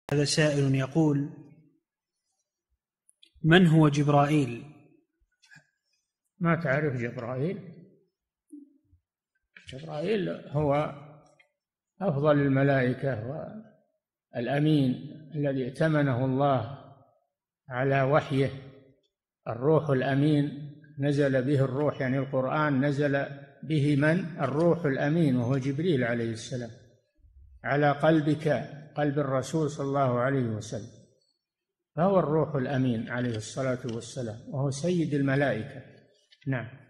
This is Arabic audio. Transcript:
هذا سائل يقول: من هو جبرائيل؟ ما تعرف جبرائيل؟ جبرائيل هو أفضل الملائكة والأمين الذي ائتمنه الله على وحيه. الروح الأمين نزل به الروح، يعني القرآن نزل به من؟ الروح الأمين، وهو جبريل عليه السلام، على قلبك، قلب الرسول صلى الله عليه وسلم، فهو الروح الأمين عليه الصلاة والسلام، وهو سيد الملائكة. نعم.